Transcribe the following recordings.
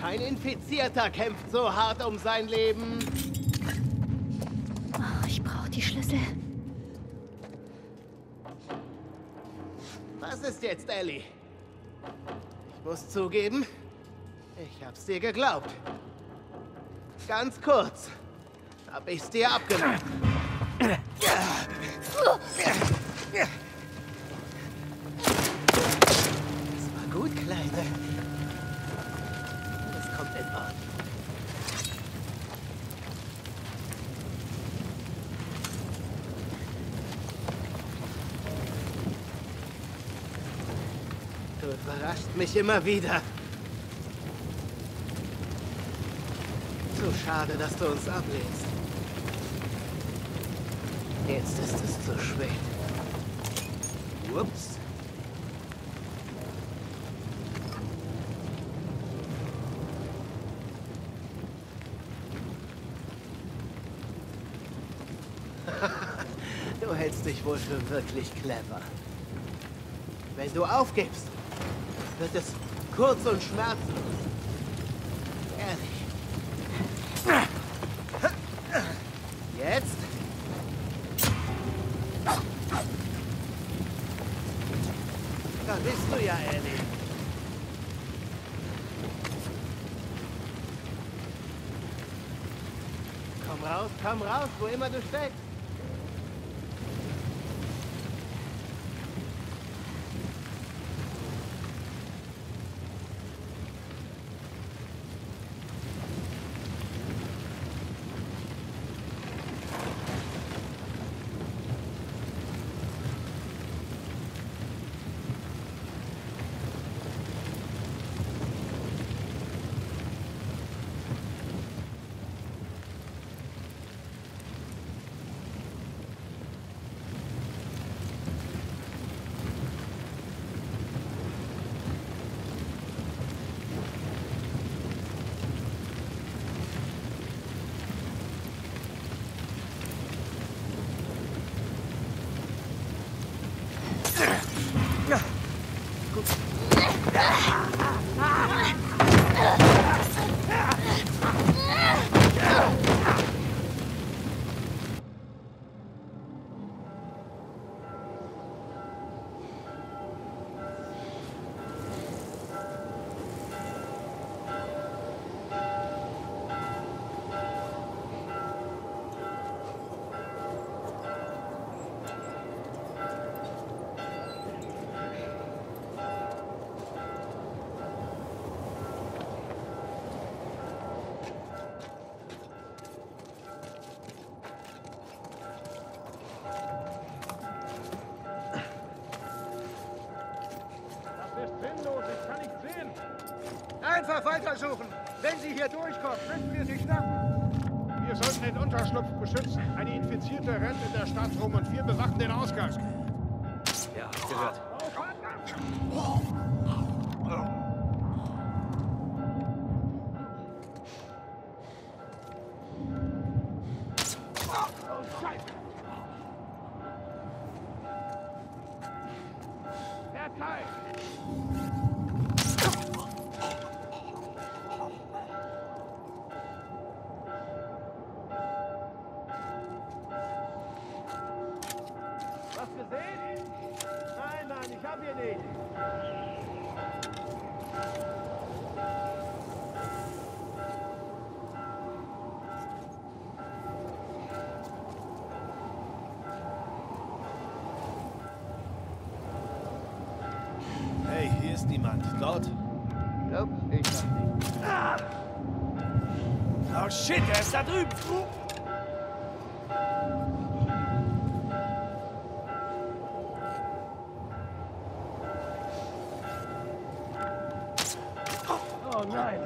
Kein Infizierter kämpft so hart um sein Leben. Oh, ich brauche die Schlüssel. Was ist jetzt, Ellie? Ich muss zugeben, ich hab's dir geglaubt. Ganz kurz hab ich's dir abgenommen. Das war gut, Kleine. Das kommt in Ordnung. Du überrascht mich immer wieder. Zu schade, dass du uns ablehnst. Jetzt ist es zu spät. Ups. Du hältst dich wohl für wirklich clever. Wenn du aufgibst, wird es kurz und schmerzlos. Ehrlich. Jetzt? Da bist du ja, Ellie. Komm raus, wo immer du steckst. Einfach weitersuchen. Wenn Sie hier durchkommen, müssen wir Sie schnappen. Wir sollten den Unterschlupf beschützen. Eine Infizierte rennt in der Stadt rum und wir bewachen den Ausgang. Ja, gehört. Was gesehen? Nein, ich hab hier nicht. Hey, hier ist niemand. Dort? Nope, ich hab nicht. Oh shit, er ist da drüben. Oh nein.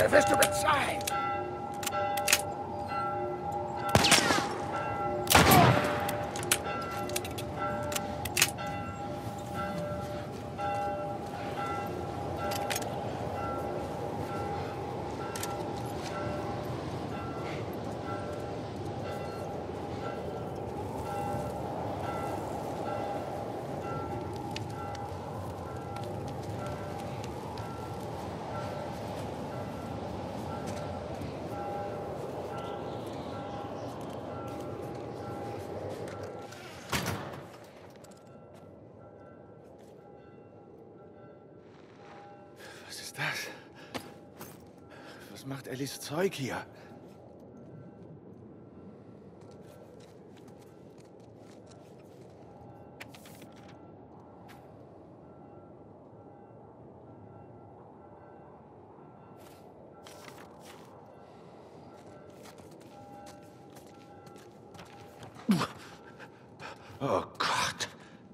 Dafür wirst du bezahlen. Was ist das? Was macht Ellis Zeug hier? Oh Gott.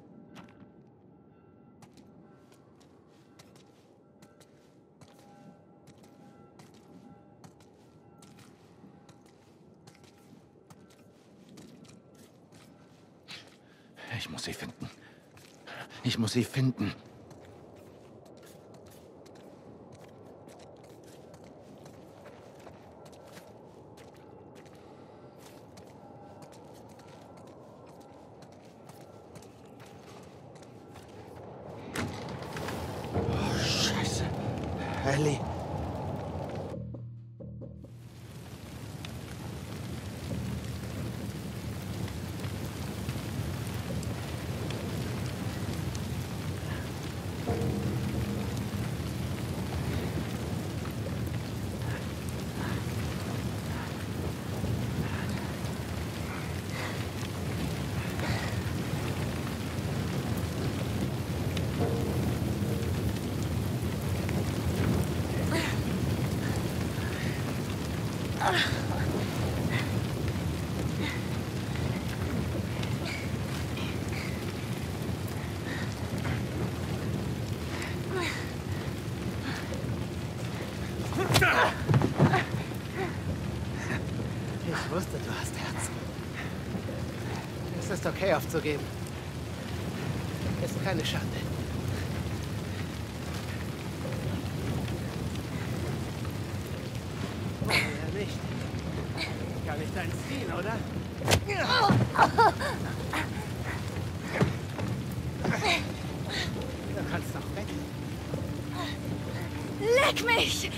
Ich muss sie finden. Ich muss sie finden. Oh, Scheiße. Ellie. Ich wusste, du hast Herz. Es ist okay, aufzugeben. Ist keine Schande. Ja, nicht. Gar nicht dein Stil, oder? Du kannst doch weg. Leck mich!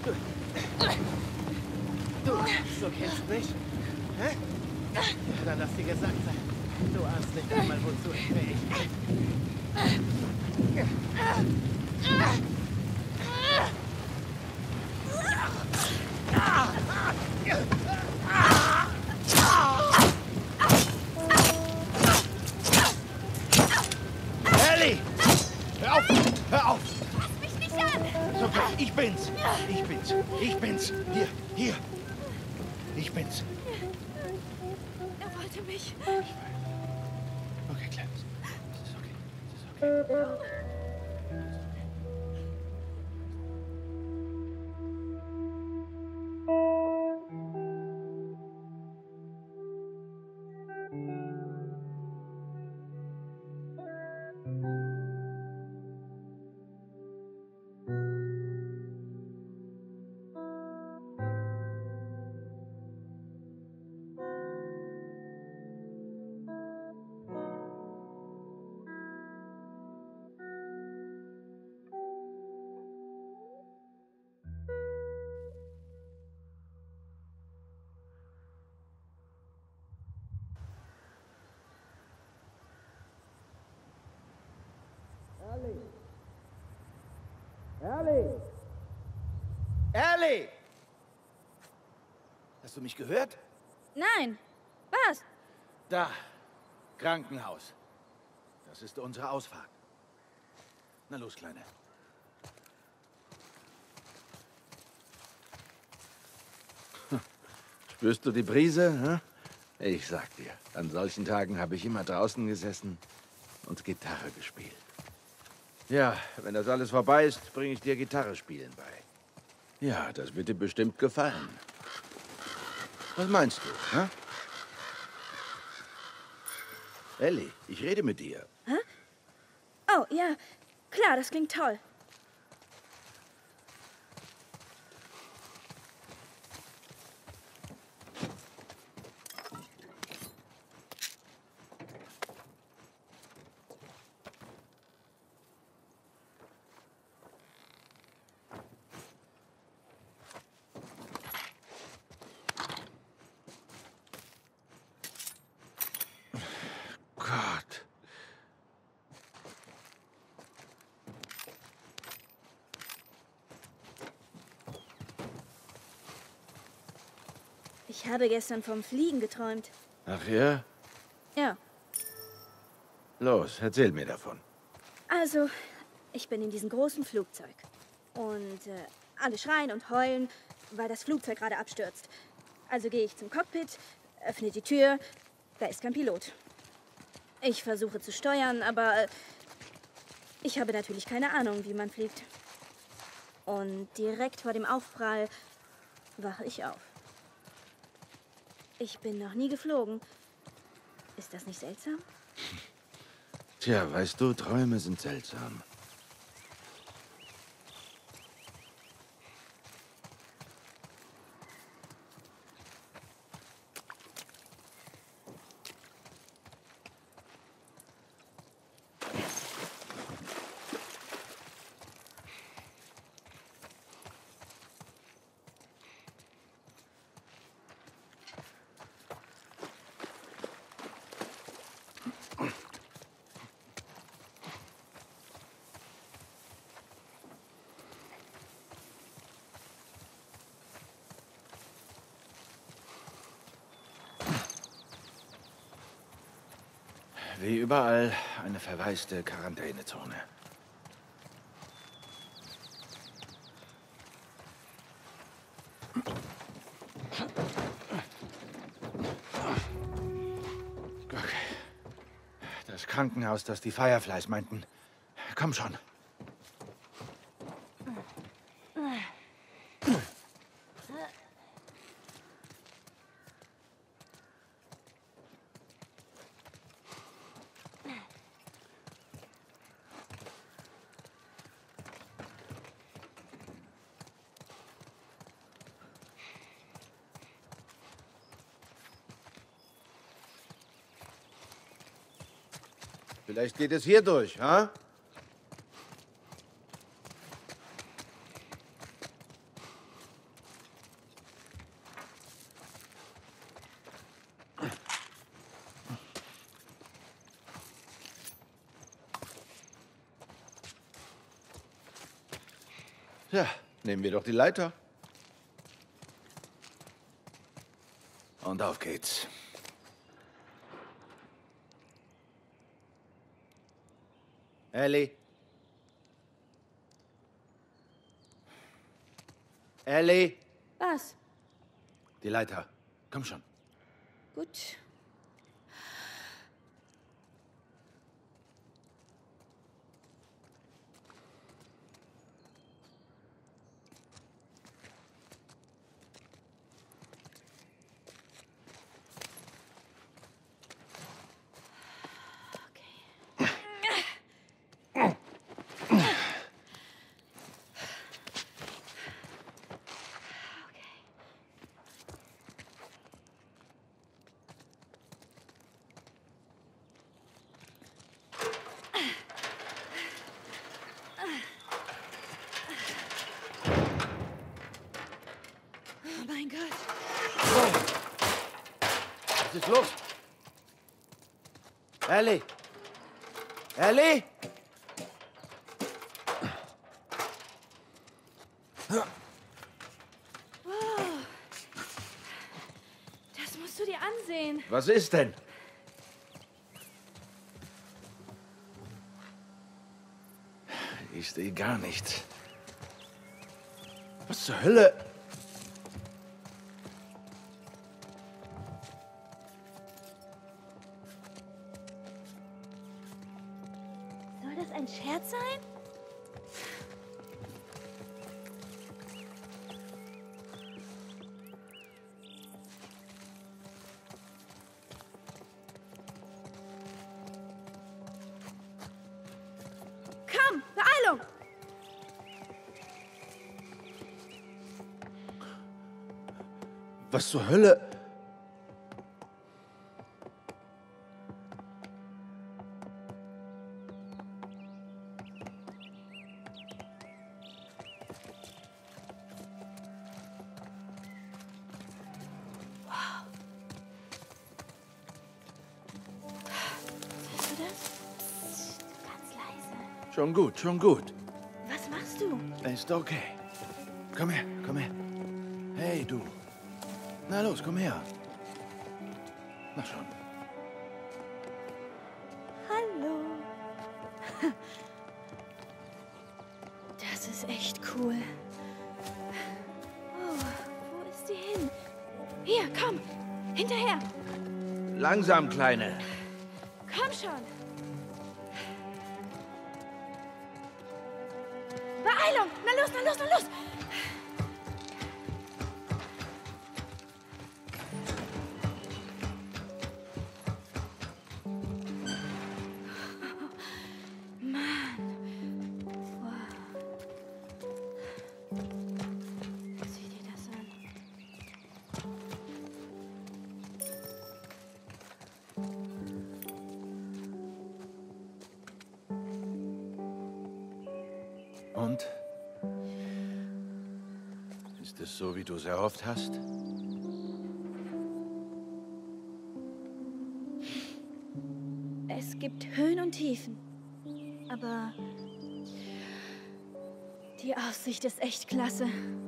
Du kennst mich? Hä? Dann lass dir gesagt sein. Du ahnst nicht einmal, wozu ich fähig bin. Ellie! Hör auf! Hör auf! Fass mich nicht an! Ist okay, ich bin's! Ich bin's! Ich bin's! Hier! Ich bin's! Er wollte mich. Okay, Clarence. Es ist okay. Es ist okay. Ellie! Hast du mich gehört? Nein. Was? Da. Krankenhaus. Das ist unsere Ausfahrt. Na los, Kleine. Spürst du die Brise? Hm? Ich sag dir, an solchen Tagen habe ich immer draußen gesessen und Gitarre gespielt. Ja, wenn das alles vorbei ist, bringe ich dir Gitarre spielen bei. Ja, das wird dir bestimmt gefallen. Was meinst du, hä? Ellie, ich rede mit dir. Hä? Oh, ja. Klar, das klingt toll. Gott. Ich habe gestern vom Fliegen geträumt. Ach ja? Ja. Los, erzähl mir davon. Also, ich bin in diesem großen Flugzeug. Und alle schreien und heulen, weil das Flugzeug gerade abstürzt. Also gehe ich zum Cockpit, öffne die Tür, da ist kein Pilot. Ich versuche zu steuern, aber ich habe natürlich keine Ahnung, wie man fliegt. Und direkt vor dem Aufprall wache ich auf. Ich bin noch nie geflogen. Ist das nicht seltsam? Tja, weißt du, Träume sind seltsam. Wie überall eine verwaiste Quarantänezone. Okay. Das Krankenhaus, das die Fireflies meinten. Komm schon. Vielleicht geht es hier durch, ha? Ja, nehmen wir doch die Leiter. Und auf geht's. Ellie? Ellie? Was? Die Leiter. Komm schon. Gut. Oh mein Gott. Was ist los? Ellie? Ellie? Wow. Das musst du dir ansehen. Was ist denn? Ich sehe gar nichts. Was zur Hölle? Soll das ein Scherz sein? Was zur Hölle? Hörst du das? Psst, ganz leise. Schon gut, schon gut. Was machst du? Ist okay. Komm her, komm her. Hey, du. Na los, komm her. Na schon. Hallo. Das ist echt cool. Oh, wo ist sie hin? Hier, komm. Hinterher. Langsam, Kleine. Komm schon. Beeilung. Na los, na los, na los. Sieh dir das an. Und? Ist es so, wie du es erhofft hast? Es gibt Höhen und Tiefen. Aber die Aussicht ist echt klasse.